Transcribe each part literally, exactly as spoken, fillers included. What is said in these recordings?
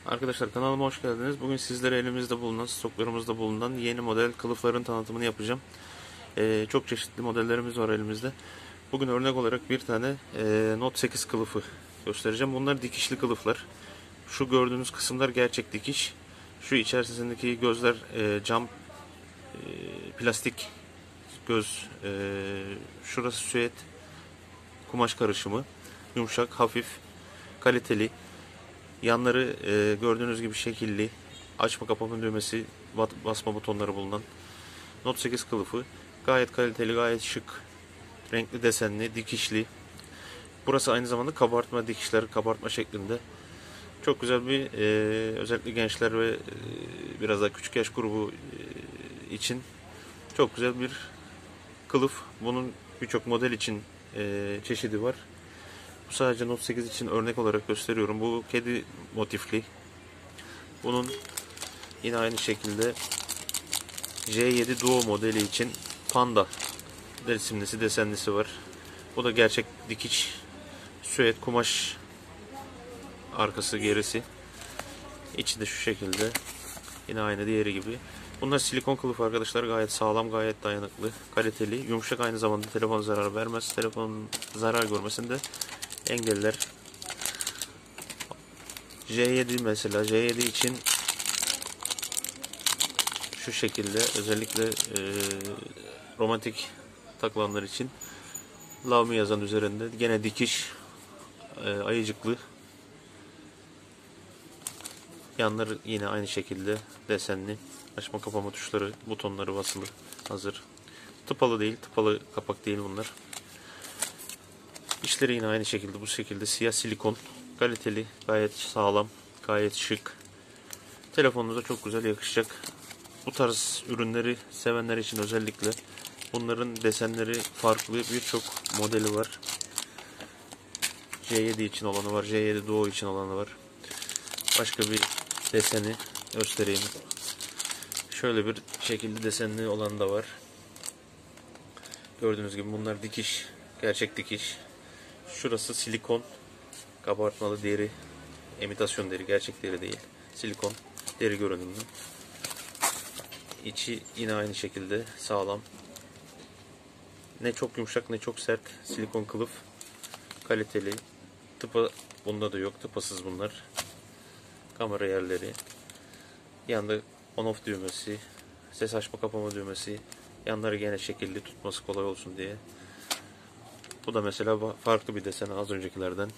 Arkadaşlar kanalıma hoş geldiniz. Bugün sizlere elimizde bulunan, stoklarımızda bulunan yeni model kılıfların tanıtımını yapacağım. Ee, çok çeşitli modellerimiz var elimizde. Bugün örnek olarak bir tane e, Note sekiz kılıfı göstereceğim. Bunlar dikişli kılıflar. Şu gördüğünüz kısımlar gerçek dikiş. Şu içerisindeki gözler e, cam e, plastik göz. E, şurası süet kumaş karışımı. Yumuşak, hafif, kaliteli. Yanları e, gördüğünüz gibi şekilli, açma kapama düğmesi, basma butonları bulunan Note sekiz kılıfı. Gayet kaliteli, gayet şık, renkli desenli, dikişli. Burası aynı zamanda kabartma dikişler, kabartma şeklinde. Çok güzel bir, e, özellikle gençler ve e, biraz daha küçük yaş grubu e, için çok güzel bir kılıf. Bunun birçok model için e, çeşidi var. Bu sadece Note sekiz için örnek olarak gösteriyorum. Bu kedi motifli. Bunun yine aynı şekilde J yedi Duo modeli için panda resimlisi, desenlisi var. Bu da gerçek dikiş, süet kumaş, arkası gerisi. İçi de şu şekilde. Yine aynı diğeri gibi. Bunlar silikon kılıf arkadaşlar. Gayet sağlam, gayet dayanıklı, kaliteli, yumuşak, aynı zamanda telefon zarar vermez. Telefonun zarar görmesini de engeller. J yedi mesela, J yedi için şu şekilde, özellikle e, romantik takılanlar için Love Me yazan üzerinde gene dikiş, e, ayıcıklı. Yanları yine aynı şekilde desenli. Açma kapama tuşları, butonları basılı, hazır. Tıpalı değil, tıpalı kapak değil bunlar. İçleri yine aynı şekilde, bu şekilde siyah silikon, kaliteli, gayet sağlam, gayet şık. Telefonunuza çok güzel yakışacak. Bu tarz ürünleri sevenler için özellikle, bunların desenleri farklı, birçok modeli var. J yedi için olanı var, J yedi Duo için olanı var. Başka bir deseni göstereyim. Şöyle bir şekilde desenli olan da var. Gördüğünüz gibi bunlar dikiş, gerçek dikiş. Şurası silikon, kabartmalı deri, imitasyon deri, gerçek deri değil. Silikon, deri görünümlü. İçi yine aynı şekilde sağlam. Ne çok yumuşak ne çok sert. Silikon kılıf, kaliteli. Tıpa bunda da yok, tıpasız bunlar. Kamera yerleri. Yanında on off düğmesi, ses açma kapama düğmesi. Yanları gene şekilli, tutması kolay olsun diye. Bu da mesela farklı bir desen az öncekilerden.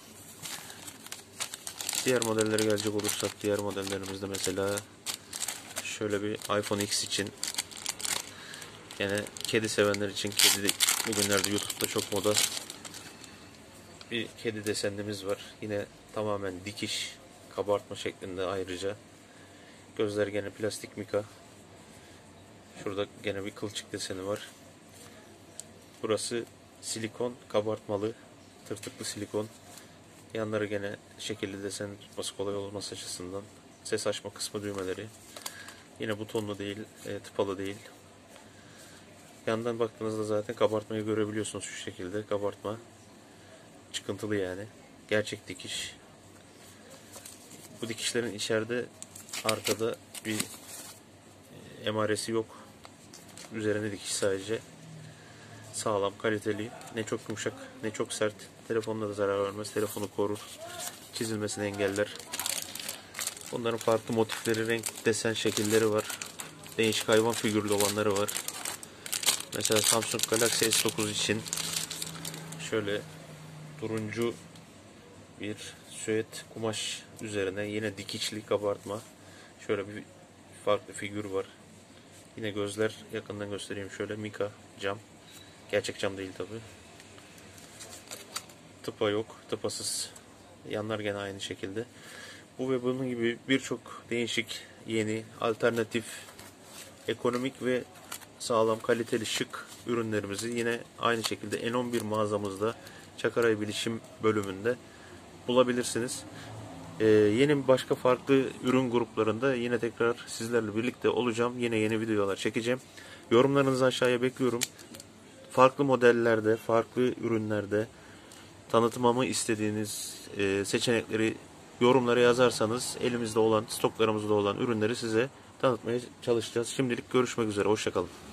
Diğer modellere gelecek olursak, diğer modellerimizde mesela şöyle bir iPhone X için, yine kedi sevenler için, kedi bugünlerde YouTube'da çok moda, bir kedi desenimiz var. Yine tamamen dikiş, kabartma şeklinde ayrıca. Gözler gene plastik mika. Şurada gene bir kılçık deseni var. Burası silikon, kabartmalı, tırtıklı silikon. Yanları gene şekilli desen, tutması kolay olması açısından. Ses açma kısmı düğmeleri. Yine butonlu değil, e, tıpalı değil. Yandan baktığınızda zaten kabartmayı görebiliyorsunuz şu şekilde. Kabartma çıkıntılı yani. Gerçek dikiş. Bu dikişlerin içeride, arkada bir emaresi yok. Üzerine dikiş sadece. Sağlam, kaliteli. Ne çok yumuşak ne çok sert. Telefonuna da zarar vermez. Telefonu korur. Çizilmesini engeller. Bunların farklı motifleri, renk, desen şekilleri var. Değişik hayvan figürlü olanları var. Mesela Samsung Galaxy S dokuz için şöyle turuncu bir süet kumaş üzerine yine dikişli, kabartma. Şöyle bir farklı figür var. Yine gözler, yakından göstereyim şöyle, mika cam. Gerçek cam değil tabi. Tıpa yok, tıpasız. Yanlar gene aynı şekilde. Bu ve bunun gibi birçok değişik, yeni, alternatif, ekonomik ve sağlam, kaliteli, şık ürünlerimizi yine aynı şekilde N on bir mağazamızda, Çakaray Bilişim bölümünde bulabilirsiniz. Ee, yeni başka farklı ürün gruplarında yine tekrar sizlerle birlikte olacağım. Yine yeni videolar çekeceğim. Yorumlarınızı aşağıya bekliyorum. Farklı modellerde, farklı ürünlerde tanıtmamı istediğiniz e, seçenekleri yorumlara yazarsanız elimizde olan, stoklarımızda olan ürünleri size tanıtmaya çalışacağız. Şimdilik görüşmek üzere. Hoşça kalın.